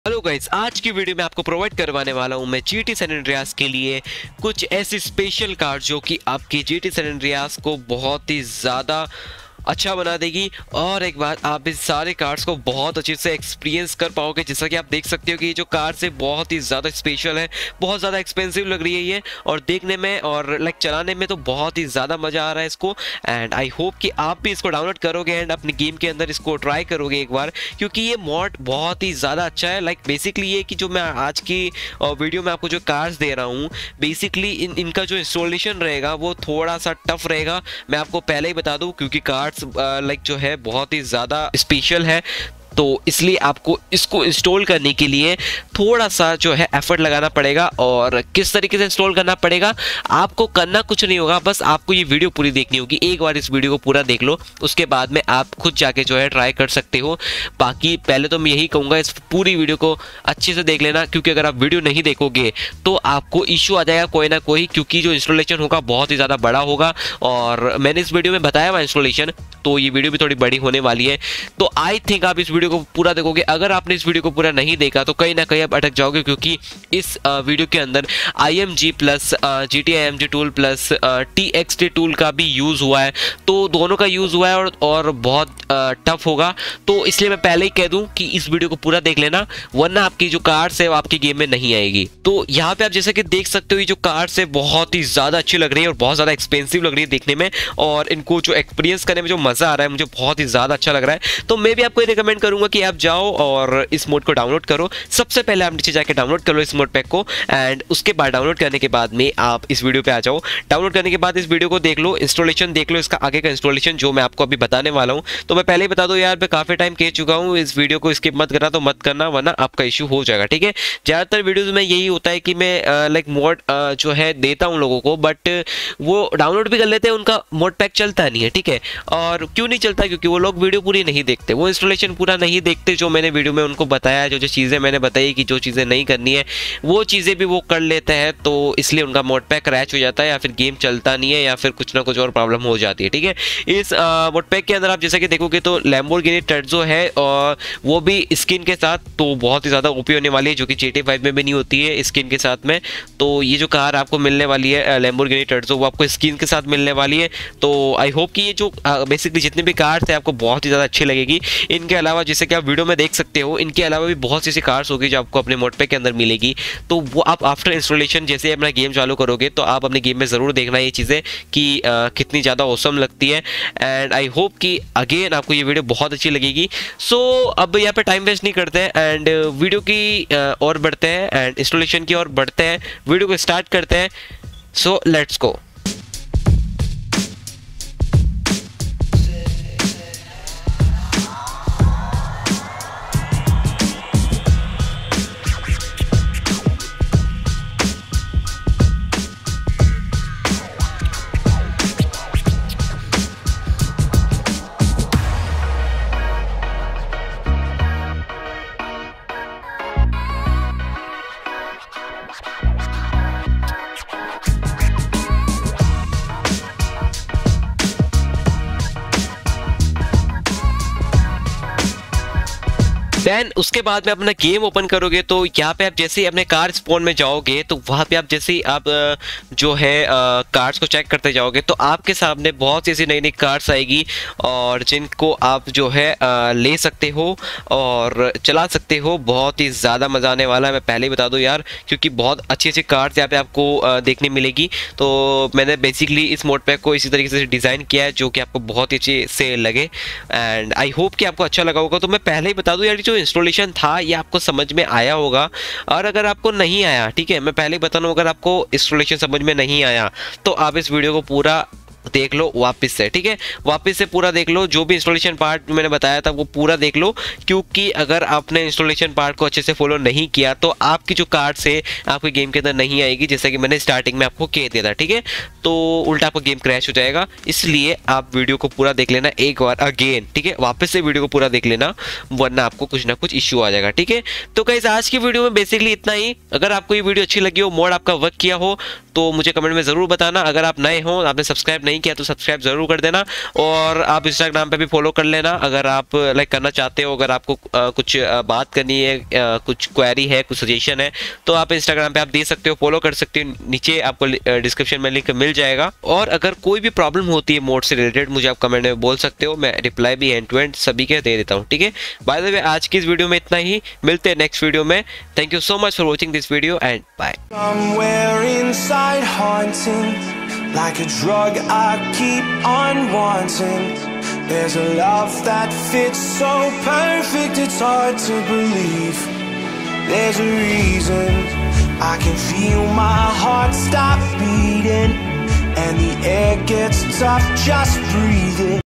Hello guys, आज की video में आपको प्रोवाइड करवाने वाला हूं मैं जीटी सैन एंड्रियास के लिए कुछ ऐसे स्पेशल कार्ड जो कि आपकी जीटी सैन एंड्रियास को बहुत ही ज़्यादा अच्छा बना देगी। और एक बात, आप इस सारे कार्ड्स को बहुत अच्छे से एक्सपीरियंस कर पाओगे। जैसा कि आप देख सकते हो कि ये जो कार्ड्स है बहुत ही ज़्यादा स्पेशल है, बहुत ज़्यादा एक्सपेंसिव लग रही है ये, और देखने में और लाइक चलाने में तो बहुत ही ज़्यादा मज़ा आ रहा है इसको। एंड आई होप कि आप भी इसको डाउनलोड करोगे एंड अपनी गेम के अंदर इसको ट्राई करोगे एक बार, क्योंकि ये मॉड बहुत ही ज़्यादा अच्छा है। लाइक बेसिकली ये कि जो मैं आज की वीडियो में आपको जो कार्ड्स दे रहा हूँ, बेसिकली इनका जो इंस्टॉलेशन रहेगा वो थोड़ा सा टफ रहेगा, मैं आपको पहले ही बता दूँ, क्योंकि कार्ड्स लाइक जो है बहुत ही ज़्यादा स्पेशल है। तो इसलिए आपको इसको इंस्टॉल करने के लिए थोड़ा सा जो है एफर्ट लगाना पड़ेगा। और किस तरीके से इंस्टॉल करना पड़ेगा, आपको करना कुछ नहीं होगा, बस आपको ये वीडियो पूरी देखनी होगी। एक बार इस वीडियो को पूरा देख लो, उसके बाद में आप खुद जाके जो है ट्राई कर सकते हो। बाकी पहले तो मैं यही कहूँगा, इस पूरी वीडियो को अच्छे से देख लेना, क्योंकि अगर आप वीडियो नहीं देखोगे तो आपको इशू आ जाएगा कोई ना कोई, क्योंकि जो इंस्टॉलेशन होगा बहुत ही ज़्यादा बड़ा होगा। और मैंने इस वीडियो में बताया हुआ इंस्टॉलेशन, तो ये वीडियो भी थोड़ी बड़ी होने वाली है। तो आई थिंक आप इस वीडियो को पूरा देखोगे। अगर आपने इस वीडियो को पूरा नहीं देखा तो कहीं ना कहीं आप अटक जाओगे, क्योंकि इस वीडियो के अंदर IMG plus GT IMG tool plus TXT tool का भी यूज़ हुआ है। तो दोनों का यूज़ हुआ है और बहुत टफ होगा। तो इसलिए मैं पहले ही कह दूं कि इस वीडियो को पूरा देख लेना, वरना आपकी जो कार्ड्स है वो आपकी गेम में नहीं आएगी। तो यहाँ पे आप जैसे कि देख सकते हो, ये जो कार्ड्स है बहुत ही ज़्यादा अच्छी लग रही है और बहुत ज़्यादा एक्सपेंसिव लग रही है देखने में, और इनको जो एक्सपीरियंस करने में जो मज़ा आ रहा है मुझे बहुत ही ज़्यादा अच्छा लग रहा है। तो मैं भी आपको रिकमेंड करूँगा कि आप जाओ और इस मोड को डाउनलोड करो। सबसे पहले आप नीचे जाके डाउनलोड कर लो इस मोड पैक को, एंड उसके बाद डाउनलोड करने के बाद में आप इस वीडियो पे आ जाओ। डाउनलोड करने के बाद इस वीडियो को देख लो, इंस्टॉलेशन देख लो, इसका आगे का इंस्टॉलेशन जो मैं आपको अभी बताने वाला हूँ। तो मैं पहले ही बता दूँ यार, मैं काफ़ी टाइम कह चुका हूँ, इस वीडियो को स्किप मत करना, तो मत करना, वरना आपका इशू हो जाएगा, ठीक है। ज़्यादातर वीडियोज़ में यही होता है कि मैं लाइक मोड जो है देता हूँ लोगों को, बट वो डाउनलोड भी कर लेते हैं, उनका मोड पैक चलता नहीं है, ठीक है। और क्यों नहीं चलता, क्योंकि वो लोग वीडियो पूरी नहीं देखते, वो इंस्टॉलेशन पूरा नहीं देखते। जो मैंने वीडियो में उनको बताया, जो जो चीज़ें मैंने बताई कि जो चीज़ें नहीं करनी है वो चीज़ें भी वो कर लेते हैं, तो इसलिए उनका मोड पैक क्रैश हो जाता है, या फिर गेम चलता नहीं है, या फिर कुछ ना कुछ और प्रॉब्लम हो जाती है, ठीक है। इस मोड पैक के अंदर आप जैसे कि देखोगे तो लैम्बोर्गिनी टर्जो है, और वो भी स्किन के साथ, तो बहुत ही ज़्यादा ओपी होने वाली है, जो कि GTA 5 में भी नहीं होती है स्किन के साथ में। तो ये जो कार आपको मिलने वाली है लैम्बोर्गिनी टर्जो, वो आपको स्किन के साथ मिलने वाली है। तो आई होप कि ये जो बेसिकली जितने भी कार्स हैं आपको बहुत ही ज़्यादा अच्छी लगेगी। इनके अलावा जैसे कि आप वीडियो में देख सकते हो, इनके अलावा भी बहुत सी ऐसी कार्स होगी जो आपको अपने मोड पैक के अंदर मिलेगी। तो वो आप आफ्टर इंस्टॉलेशन जैसे अपना गेम चालू करोगे तो आप अपने गेम में ज़रूर देखना ये चीज़ें कि कितनी ज़्यादा औसम लगती है। एंड आई होप कि अगेन आपको ये वीडियो बहुत अच्छी लगेगी। सो अब यहाँ पे टाइम वेस्ट नहीं करते हैं एंड वीडियो की और बढ़ते हैं एंड इंस्टॉलेशन की ओर बढ़ते हैं, वीडियो को स्टार्ट करते हैं। So let's go. देन उसके बाद में अपना गेम ओपन करोगे तो यहाँ पे आप जैसे ही अपने कार स्पॉन में जाओगे तो वहाँ पे आप जैसे ही आप जो है कार्ड्स को चेक करते जाओगे तो आपके सामने बहुत सी ऐसी नई नई कार्ड्स आएगी, और जिनको आप जो है ले सकते हो और चला सकते हो। बहुत ही ज़्यादा मज़ा आने वाला है, मैं पहले ही बता दूँ यार, क्योंकि बहुत अच्छी अच्छी कार्ड्स यहाँ पे आपको देखने मिलेगी। तो मैंने बेसिकली इस मोड पैक को इसी तरीके से डिज़ाइन किया है जो कि आपको बहुत ही अच्छे से लगे, एंड आई होप कि आपको अच्छा लगा होगा। तो मैं पहले ही बता दूँ यार, जो इंस्टॉलेशन था ये आपको समझ में आया होगा, और अगर आपको नहीं आया, ठीक है, मैं पहले ही बता रहा हूँ, अगर आपको इंस्टॉलेशन समझ में नहीं आया तो आप इस वीडियो को पूरा देख लो वापस से, ठीक है, वापस से पूरा देख लो। जो भी इंस्टॉलेशन पार्ट मैंने बताया था वो पूरा देख लो, क्योंकि अगर आपने इंस्टॉलेशन पार्ट को अच्छे से फॉलो नहीं किया तो आपकी जो कार्ड से आपके गेम के अंदर नहीं आएगी, जैसा कि मैंने स्टार्टिंग में आपको कह दिया था, ठीक है। तो उल्टा आपका गेम क्रैश हो जाएगा। इसलिए आप वीडियो को पूरा देख लेना एक बार अगेन, ठीक है, वापस से वीडियो को पूरा देख लेना, वरना आपको कुछ ना कुछ इश्यू आ जाएगा, ठीक है। तो गाइस आज की वीडियो में बेसिकली इतना ही। अगर आपको ये वीडियो अच्छी लगी हो, मोड आपका वर्क किया हो, तो मुझे कमेंट में ज़रूर बताना। अगर आप नए हो, आपने सब्सक्राइब नहीं किया तो सब्सक्राइब ज़रूर कर देना, और आप इंस्टाग्राम पे भी फॉलो कर लेना अगर आप लाइक करना चाहते हो। अगर आपको कुछ बात करनी है, कुछ क्वेरी है, कुछ सजेशन है, तो आप इंस्टाग्राम पे आप दे सकते हो, फॉलो कर सकते हो, नीचे आपको डिस्क्रिप्शन में लिंक मिल जाएगा। और अगर कोई भी प्रॉब्लम होती है मोड से रिलेटेड, मुझे आप कमेंट में बोल सकते हो, मैं रिप्लाई भी एंड टू एंड सभी के दे देता हूँ, ठीक है। बाय द वे आज की इस वीडियो में इतना ही, मिलते हैं नेक्स्ट वीडियो में। Thank you so much for watching this video and bye. Like a drug I keep on wanting. There's a love that fits so perfect it's hard to believe. There's a reason I can feel my heart stop beating, and the air gets tough just breathing.